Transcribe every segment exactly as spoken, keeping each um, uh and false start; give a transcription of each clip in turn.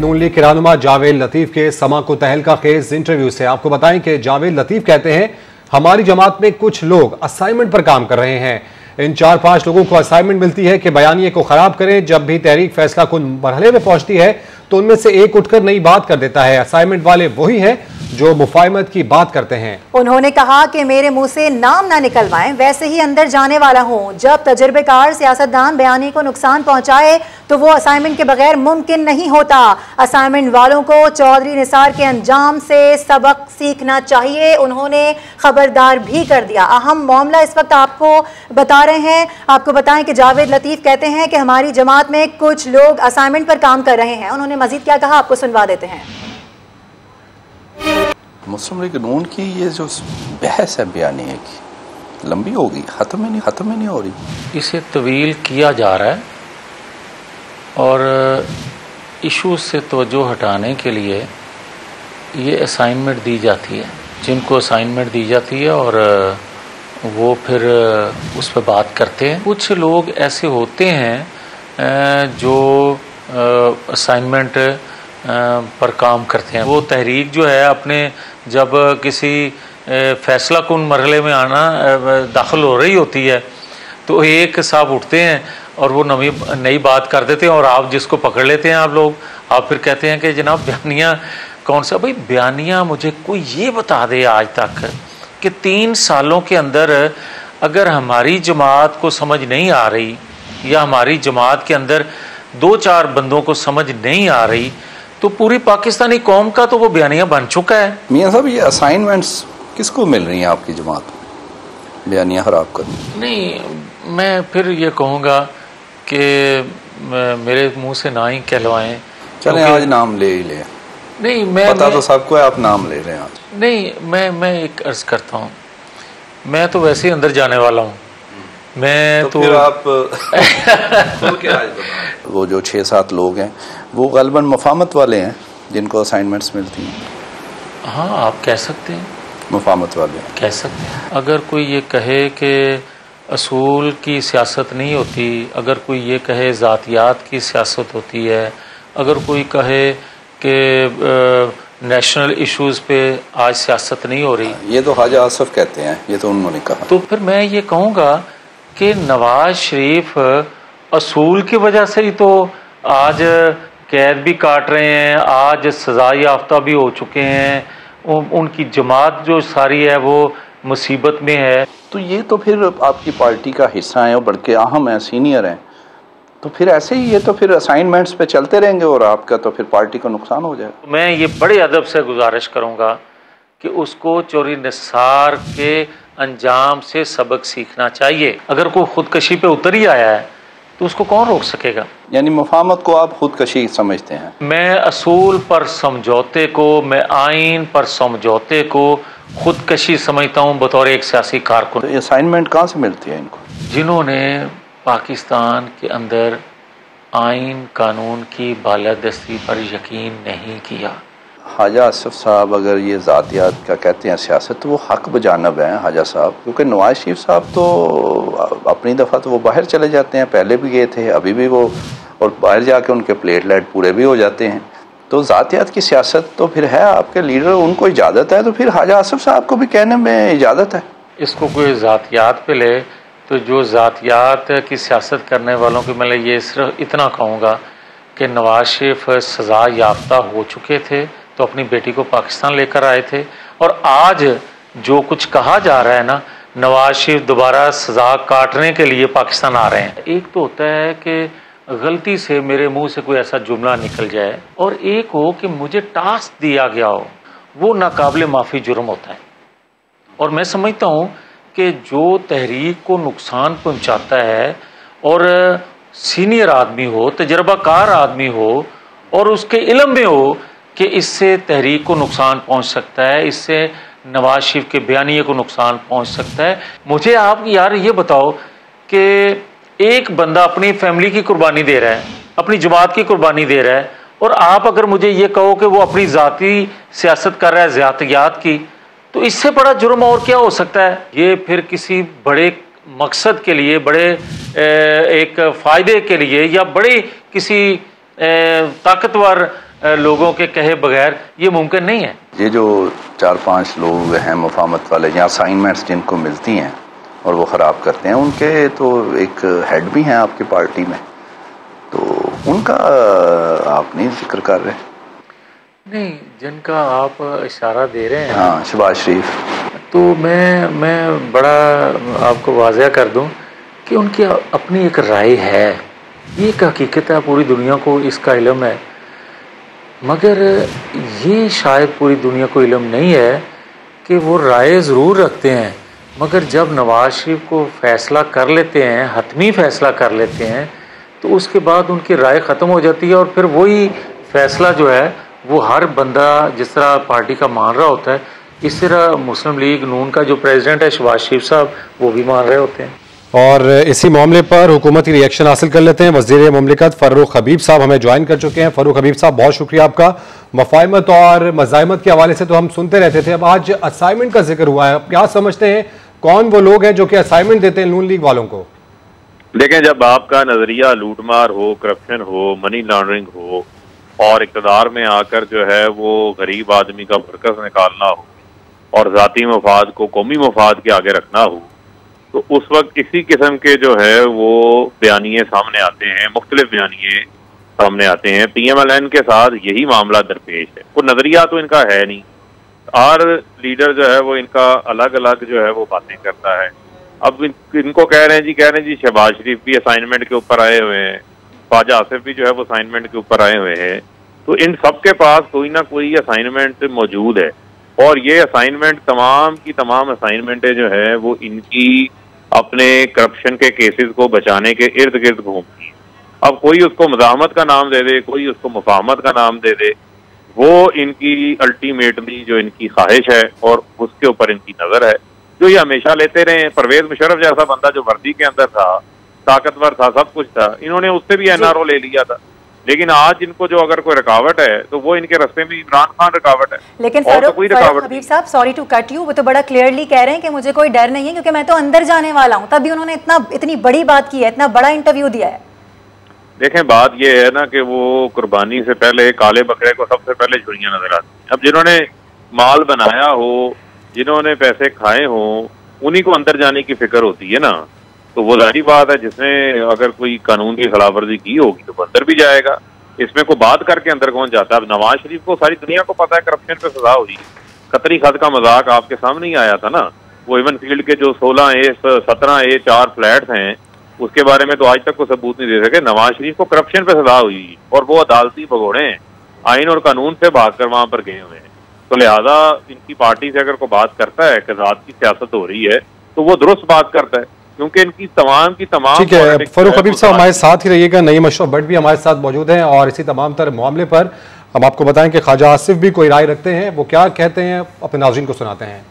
नून league के रहनुमा जावेद लतीफ के समा को तहलका खेज इंटरव्यू से आपको बताएं कि जावेद लतीफ कहते हैं हमारी जमात में कुछ लोग असाइनमेंट पर काम कर रहे हैं। इन चार पांच लोगों को असाइनमेंट मिलती है कि बयानिए को खराब करें। जब भी तहरीक फैसला कुन मरहले में पहुंचती है तो उनमें से एक उठकर नई बात कर देता है। असाइनमेंट वाले वही हैं जो मुफाहमत की बात करते हैं। उन्होंने कहा कि मेरे मुंह से नाम ना निकलवाएं, वैसे ही अंदर जाने वाला हूं। जब तजर्बेकार सियासतदान बयानी को नुकसान पहुंचाए तो वो असाइनमेंट के बगैर मुमकिन नहीं होता। असाइनमेंट वालों को चौधरी निसार के अंजाम से सबक सीखना चाहिए। उन्होंने खबरदार भी कर दिया। अहम मामला इस वक्त आपको बता रहे हैं। आपको बताएं कि जावेद लतीफ कहते हैं कि हमारी जमात में कुछ लोग असाइनमेंट पर काम कर रहे हैं। उन्होंने मजीद क्या कहा आपको सुनवा देते हैं। मुस्लिम लीग नून की ये जो बहस है बयानिए की लंबी होगी, खत्म ही नहीं खत्म ही नहीं हो रही। इसे तवील किया जा रहा है और इशू से तवज्जो हटाने के लिए ये असाइनमेंट दी जाती है, जिनको असाइनमेंट दी जाती है और वो फिर उस पर बात करते हैं। कुछ लोग ऐसे होते हैं जो असाइनमेंट पर काम करते हैं। वो तहरीक जो है अपने जब किसी फैसला कुन मरहले में आना दाखिल हो रही होती है तो एक साहब उठते हैं और वो नई नई बात कर देते हैं और आप जिसको पकड़ लेते हैं आप लोग, आप फिर कहते हैं कि जनाब बयानिया कौन सा। भाई बयानिया मुझे कोई ये बता दे आज तक कि तीन सालों के अंदर अगर हमारी जमात को समझ नहीं आ रही या हमारी जमात के अंदर दो चार बंदों को समझ नहीं आ रही तो पूरी पाकिस्तानी कौम का तो वो बयानिया बन चुका है। मियां साहब ये असाइनमेंट्स किसको मिल रही हैं आपकी जमात में बयानिया खराब करनी? नहीं, मैं फिर ये कहूँगा कि मेरे मुंह से ना ही कहलवाएं। चलें आज नाम ले ही ले। नहीं मैं पता मैं, तो सबको है, आप नाम ले रहे हैं आज। नहीं मैं मैं एक अर्ज करता हूँ, मैं तो वैसे ही अंदर जाने वाला हूँ। मैं तो, तो फिर आप वो जो छः सात लोग हैं वो गलबन मुफाहमत वाले हैं जिनको असाइनमेंट्स मिलती हैं। हाँ आप कह सकते हैं, मुफाहमत वाले कह सकते हैं। अगर कोई ये कहे कि असूल की सियासत नहीं होती, अगर कोई ये कहे ज़ातियात की सियासत होती है, अगर कोई कहे कि नेशनल इश्यूज पे आज सियासत नहीं हो रही, ये तो ख्वाजा आसिफ कहते हैं, ये तो उन्होंने कहा। तो फिर मैं ये कहूँगा कि नवाज शरीफ असूल की वजह से ही तो आज कैद भी काट रहे हैं, आज सजा याफ्ता भी हो चुके हैं, उन, उनकी जमात जो सारी है वो मुसीबत में है। तो ये तो फिर आपकी पार्टी का हिस्सा है और बल्कि अहम है, सीनियर हैं, तो फिर ऐसे ही ये तो फिर असाइनमेंट्स पे चलते रहेंगे और आपका तो फिर पार्टी को नुकसान हो जाएगा। मैं ये बड़े अदब से गुजारिश करूँगा कि उसको चौधरी निसार के अंजाम से सबक सीखना चाहिए। अगर कोई खुदकशी पे उतर ही आया है तो उसको कौन रोक सकेगा? यानी मुफाहमत को आप खुदकशी समझते हैं? मैं असूल पर समझौते को, मैं आइन पर समझौते को खुदकशी समझता हूँ बतौर एक सियासी कारकुन। तो असाइनमेंट कहाँ से मिलती है इनको? जिन्होंने पाकिस्तान के अंदर आइन कानून की बालादस्ती पर यकीन नहीं किया। ख्वाजा आसिफ साहब अगर ये ज़ातियात का कहते हैं सियासत तो वो हक बजानब हैं ख्वाजा साहब, क्योंकि नवाज शरीफ साहब तो अपनी दफ़ा तो वो बाहर चले जाते हैं, पहले भी गए थे, अभी भी वो, और बाहर जाके उनके प्लेटलेट पूरे भी हो जाते हैं। तो ज़ातियात की सियासत तो फिर है, आपके लीडर उनको इजाज़त है तो फिर ख्वाजा आसिफ साहब को भी कहने में इजाज़त है। इसको कोई ज़ातियात पे ले तो जो ज़ातियात की सियासत करने वालों की, मैं ये सिर्फ इतना कहूँगा कि नवाज शरीफ सज़ा याफ्ता हो चुके थे तो अपनी बेटी को पाकिस्तान लेकर आए थे, और आज जो कुछ कहा जा रहा है ना, नवाज शरीफ दोबारा सजा काटने के लिए पाकिस्तान आ रहे हैं। एक तो होता है कि गलती से मेरे मुंह से कोई ऐसा जुमला निकल जाए, और एक हो कि मुझे टास्क दिया गया हो, वो नाकाबिले माफ़ी जुर्म होता है। और मैं समझता हूँ कि जो तहरीक को नुकसान पहुँचाता है और सीनियर आदमी हो, तजर्बाकार आदमी हो, और उसके इल्म में हो कि इससे तहरीक को नुकसान पहुंच सकता है, इससे नवाज शरीफ के बयानिए को नुकसान पहुंच सकता है। मुझे आप यार ये बताओ कि एक बंदा अपनी फैमिली की कुर्बानी दे रहा है, अपनी जमात की कुर्बानी दे रहा है, और आप अगर मुझे ये कहो कि वो अपनी ज़ाती सियासत कर रहा है ज़ातियात की, तो इससे बड़ा जुर्म और क्या हो सकता है? ये फिर किसी बड़े मकसद के लिए, बड़े एक फ़ायदे के लिए, या बड़े किसी ताकतवर लोगों के कहे बगैर ये मुमकिन नहीं है। ये जो चार पांच लोग हैं मुफाहमत वाले या असाइनमेंट्स जिनको मिलती हैं और वो ख़राब करते हैं, उनके तो एक हेड भी हैं आपकी पार्टी में, तो उनका आप नहीं जिक्र कर रहे? नहीं, जिनका आप इशारा दे रहे हैं, हाँ, शहबाज शरीफ, तो मैं मैं बड़ा आपको वाज़ह कर दूं कि उनकी अपनी एक राय है, ये एक हकीकत है, पूरी दुनिया को इसका इल्म है, मगर ये शायद पूरी दुनिया को इल्म नहीं है कि वो राय ज़रूर रखते हैं, मगर जब नवाज शरीफ को फ़ैसला कर लेते हैं, हतमी फ़ैसला कर लेते हैं, तो उसके बाद उनकी राय ख़त्म हो जाती है और फिर वही फ़ैसला जो है वो हर बंदा जिस तरह पार्टी का मान रहा होता है, इस तरह मुस्लिम लीग नून का जो प्रेसिडेंट है शहबाज शरीफ साहब, वो भी मान रहे होते हैं। और इसी मामले पर हुकूमती रिएक्शन हासिल कर लेते हैं। वज़ीर मुमलिकत फ़र्रुख हबीब साहब हमें ज्वाइन कर चुके हैं। फ़र्रुख हबीब साहब, बहुत शुक्रिया आपका। मफाहमत और मज़ाहमत के हवाले से तो हम सुनते रहते थे, अब आज असाइनमेंट का जिक्र हुआ है, क्या समझते हैं कौन वो लोग हैं जो कि असाइनमेंट देते हैं नून लीग वालों को? देखें, जब आपका नजरिया लूटमार हो, करप्शन हो, मनी लॉन्ड्रिंग हो और इक़्तिदार में आकर जो है वो गरीब आदमी का बरकस निकालना हो और ज़ाती मफाद को कौमी मफाद के आगे रखना हो, तो उस वक्त इसी किस्म के जो है वो बयानिए सामने आते हैं, मुख्तलिफ बयानिए सामने आते हैं। पी एम एल एन के साथ यही मामला दरपेश है। कोई नजरिया तो इनका है नहीं, हर लीडर जो है वो इनका अलग अलग जो है वो बातें करता है। अब इन, इनको कह रहे हैं जी कह रहे हैं जी शहबाज शरीफ भी असाइनमेंट के ऊपर आए हुए हैं, ख्वाजा आसिफ भी जो है वो असाइनमेंट के ऊपर आए हुए हैं, तो इन सब के पास कोई ना कोई असाइनमेंट मौजूद है और ये असाइनमेंट तमाम की तमाम असाइनमेंटें जो है वो इनकी अपने करप्शन के केसेस को बचाने के इर्द गिर्द घूमती है। अब कोई उसको मज़ाहमत का नाम दे दे, कोई उसको मुफाहमत का नाम दे दे, वो इनकी अल्टीमेटली जो इनकी ख्वाहिश है और उसके ऊपर इनकी नज़र है, जो ये हमेशा लेते रहे। परवेज मुशर्रफ जैसा बंदा जो वर्दी के अंदर था, ताकतवर था, सब कुछ था, इन्होंने उससे भी एन आर ओ ले लिया था, लेकिन आज इनको जो अगर कोई रुकावट है तो वो इनके रास्ते में इमरान खान रुकावट है। लेकिन फारूक हबीब साहब, सॉरी टू कट यू, वो तो बड़ा क्लियरली कह रहे हैं कि मुझे कोई डर नहीं है क्योंकि मैं तो अंदर जाने वाला हूं, तभी उन्होंने इतना इतनी बड़ी बात की है, इतना बड़ा इंटरव्यू दिया है। देखें, बात ये है ना कि वो कुर्बानी से पहले काले बकरे को सबसे पहले झुर्रियां नजर आती हैं। अब जिन्होंने माल बनाया हो, जिन्होंने पैसे खाए हो, उन्हीं को अंदर जाने की फिक्र होती है ना, तो वो जाहिर बात है जिसने अगर कोई कानून की खिलाफ वर्जी की होगी तो वो अंदर भी जाएगा। इसमें को बात करके अंदर कौन जाता है? अब नवाज शरीफ को सारी दुनिया को पता है करप्शन पे सजा हुई। कतरी खत का मजाक आपके सामने ही आया था ना, वो इवन फील्ड के जो सोलह ए सत्रह ए चार फ्लैट्स हैं उसके बारे में तो आज तक को सबूत नहीं दे सके। नवाज शरीफ को करप्शन पे सजा हुई और वो अदालती भगोड़े हैं, आइन और कानून से भाग कर वहां पर गए हुए हैं। तो लिहाजा इनकी पार्टी से अगर कोई बात करता है कि रात की सियासत हो रही है तो वो दुरुस्त बात करता है, क्योंकि इनकी तमाम की तमाम। ठीक है, फरूक हबीब साहब हमारे साथ ही रहिएगा। नईम अशरफ भट्ट भी हमारे साथ मौजूद हैं और इसी तमाम तरह मामले पर हम आपको बताएं कि ख्वाजा आसिफ भी कोई राय रखते हैं, वो क्या कहते हैं अपने नाज़रीन को सुनाते हैं।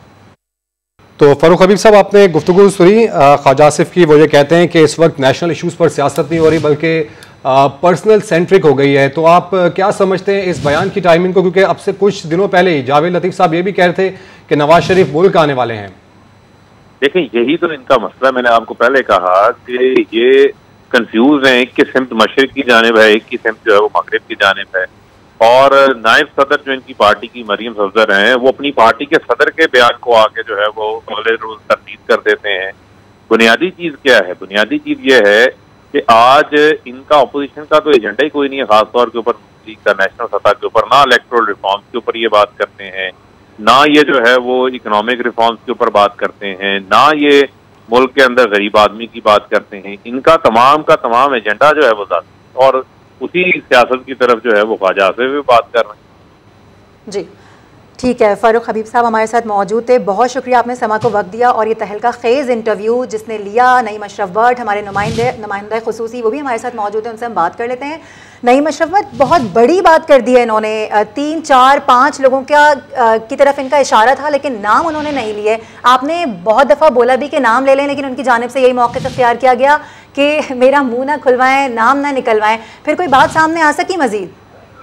तो फरूक हबीब साहब, आपने गुफ्तगू सुनी ख्वाजा आसिफ की, वो ये कहते हैं कि इस वक्त नेशनल इशूज़ पर सियासत नहीं हो रही बल्कि पर्सनल सेंट्रिक हो गई है, तो आप क्या समझते हैं इस बयान की टाइमिंग को? क्योंकि अब से कुछ दिनों पहले ही जावेद लतीफ़ साहब ये भी कह रहे थे कि नवाज शरीफ मुल्क आने वाले हैं। देखिए, यही तो इनका मसला, मैंने आपको पहले कहा कि ये कंफ्यूज हैं, एक की सिमत मशरिक की जानिब है, एक की सिमत जो है वो मगरिब की जानिब है। और नायब सदर जो इनकी पार्टी की मरियम सफदर हैं, वो अपनी पार्टी के सदर के बयान को आके जो है वो अगले रोज तरदीद कर देते हैं। बुनियादी चीज क्या है? बुनियादी चीज ये है कि आज इनका अपोजिशन का तो एजेंडा ही कोई नहीं है, खासतौर के ऊपर का नेशनल सतह के ऊपर। ना इलेक्टोरल रिफॉर्म्स के ऊपर ये बात करते हैं, ना ये जो है वो इकोनॉमिक रिफॉर्म्स के ऊपर बात करते हैं, ना ये मुल्क के अंदर गरीब आदमी की बात करते हैं। इनका तमाम का तमाम एजेंडा जो है वो जाती, और उसी सियासत की तरफ जो है वो ख्वाजा से भी बात कर रहे हैं। जी ठीक है, फ़ारूक हबीब साहब हमारे साथ मौजूद थे, बहुत शुक्रिया आपने समा को वक्त दिया और ये तहलका खेज़ इंटरव्यू जिसने लिया। नईम अशरफ भट्ट हमारे नुमाइंदे नुमाइंदा खुसूसी वो भी हमारे साथ मौजूद है, उनसे हम बात कर लेते हैं। नईम अशरफ भट्ट, बहुत बड़ी बात कर दी है इन्होंने, तीन चार पाँच लोगों का की तरफ इनका इशारा था लेकिन नाम उन्होंने नहीं लिए। आपने बहुत दफ़ा बोला भी कि नाम ले लें, लेकिन उनकी जानिब से यही मौक़िफ़ इख्तियार किया गया कि मेरा मुँह ना खुलवाएं, नाम ना निकलवाएं। फिर कोई बात सामने आ सकी मज़ीद?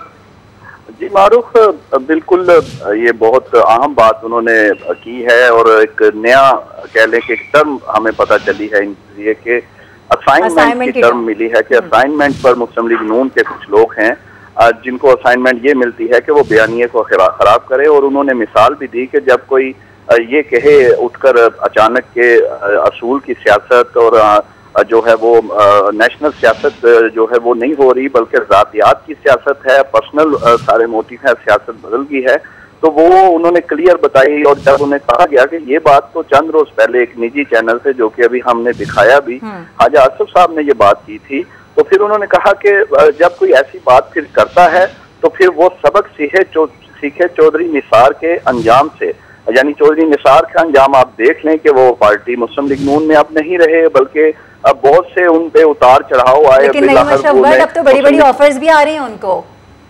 जी मारूफ, बिल्कुल ये बहुत अहम बात उन्होंने की है और एक नया कह लें कि एक टर्म हमें पता चली है इनके लिए कि असाइनमेंट की टर्म मिली है कि असाइनमेंट पर मुस्लिम लीग नून के कुछ लोग हैं जिनको असाइनमेंट ये मिलती है कि वो बयानिए को खराब करे। और उन्होंने मिसाल भी दी कि जब कोई ये कहे उठकर अचानक के असूल की सियासत और जो है वो नेशनल सियासत जो है वो नहीं हो रही बल्कि ज़ातियात की सियासत है, पर्सनल सारे मोटिव है, सियासत बदल गई है, तो वो उन्होंने क्लियर बताई। और जब उन्हें कहा गया कि ये बात तो चंद रोज पहले एक निजी चैनल से जो कि अभी हमने दिखाया भी, हाजा आसिफ साहब ने ये बात की थी, तो फिर उन्होंने कहा कि जब कोई ऐसी बात फिर करता है तो फिर वो सबक सीखे चौ, सीखे चौधरी निसार के अंजाम से। यानी चौधरी निसार का अंजाम आप देख लें कि वो पार्टी मुस्लिम लीग नून में अब नहीं रहे, बल्कि अब बहुत से उन पे उतार चढ़ाव आए। लेकिन नहीं मुशव्वत, अब तो बड़ी बड़ी ऑफर्स भी आ रही हैं उनको।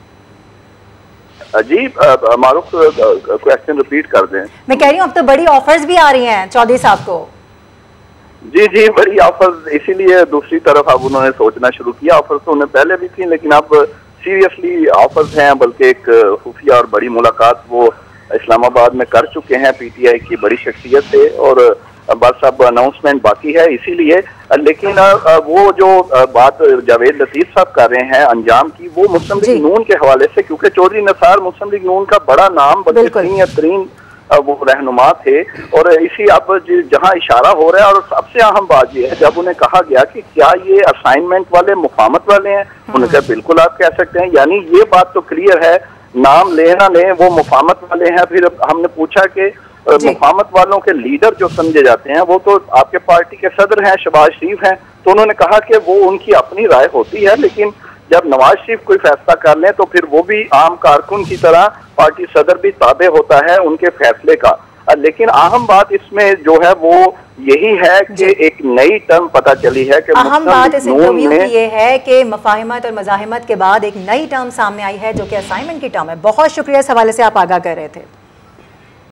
जी मारूफ क्वेश्चन रिपीट कर दें। मैं कह रही हूँ अब तो बड़ी ऑफर्स भी आ रही हैं चौधरी साहब को। जी जी बड़ी ऑफर्स, इसीलिए दूसरी तरफ अब उन्होंने सोचना शुरू किया। ऑफर्स तो उन्हें पहले भी थी लेकिन अब सीरियसली ऑफर्स हैं, बल्कि एक खुफिया और बड़ी मुलाकात वो इस्लामाबाद में कर चुके हैं पीटीआई की बड़ी शख्सियत से, और बस अब अनाउंसमेंट बाकी है। इसीलिए लेकिन वो जो बात जावेद लतीफ साहब कर रहे हैं अंजाम की, वो मुस्लिम लीग नून के हवाले से, क्योंकि चौधरी निसार मुस्लिम लीग नून का बड़ा नाम बल्कि तरीन वो रहनुमा थे, और इसी अब जहां इशारा हो रहा है। और सबसे अहम बात यह है जब उन्हें कहा गया कि क्या ये असाइनमेंट वाले मुफाहमत वाले हैं, उन्होंने कहा बिल्कुल आप कह सकते हैं। यानी ये बात तो क्लियर है, नाम ले ना ले वो मुफाहमत वाले हैं। फिर हमने पूछा कि मुफाहमत वालों के लीडर जो समझे जाते हैं वो तो आपके पार्टी के सदर हैं, शहबाज शरीफ हैं, तो उन्होंने कहा कि वो उनकी अपनी राय होती है, लेकिन जब नवाज शरीफ कोई फैसला कर लें तो फिर वो भी आम कारकुन की तरह पार्टी सदर भी ताबे होता है उनके फैसले का। लेकिन अहम बात इसमें जो है वो यही है कि एक नई टर्म पता चली है कि अहम बात इस इंटरव्यू की ये है कि मफाहिमत और मज़ाहिमत के बाद एक नई टर्म सामने आई है जो कि असाइनमेंट की टर्म है। बहुत शुक्रिया इस हवाले से आप आगाह कर रहे थे।